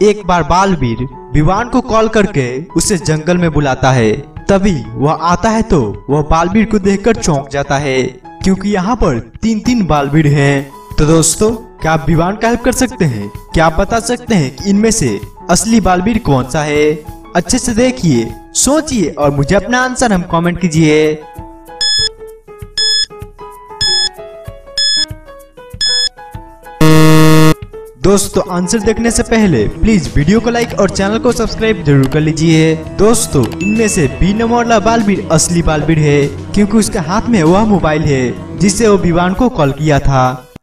एक बार बालवीर विवान को कॉल करके उसे जंगल में बुलाता है। तभी वह आता है तो वह बालवीर को देखकर चौंक जाता है, क्योंकि यहाँ पर तीन बालवीर हैं। तो दोस्तों, क्या आप विवान का हेल्प कर सकते हैं? क्या आप बता सकते हैं कि इनमें से असली बालवीर कौन सा है? अच्छे से देखिए, सोचिए और मुझे अपना आंसर हम कमेंट कीजिए। दोस्तों, आंसर देखने से पहले प्लीज वीडियो को लाइक और चैनल को सब्सक्राइब जरूर कर लीजिए। दोस्तों, इनमें से बी नंबर वाला बालवीर असली बालवीर है, क्योंकि उसके हाथ में वह मोबाइल है जिससे वो विवान को कॉल किया था।